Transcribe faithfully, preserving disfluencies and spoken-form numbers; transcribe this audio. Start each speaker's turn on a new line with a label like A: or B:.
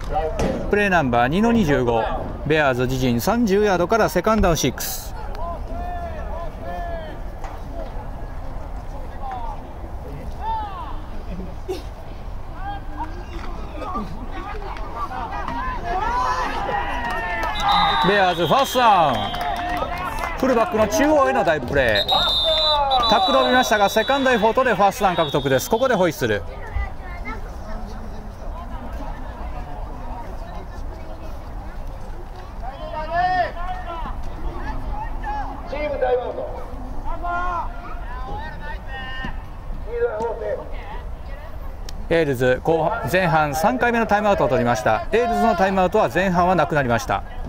A: プレーナンバーにのにじゅうご、ベアーズ自陣さんじゅうヤードからセカンドダウンろく。ベアーズファーストダウン。フルバックの中央へのダイブプレー、タックルを見ましたがセカンドエフォートでファーストダウン獲得です。ここでホイッスル。エールズ後半前半さんかいめのタイムアウトを取りました。エールズのタイムアウトは前半はなくなりました。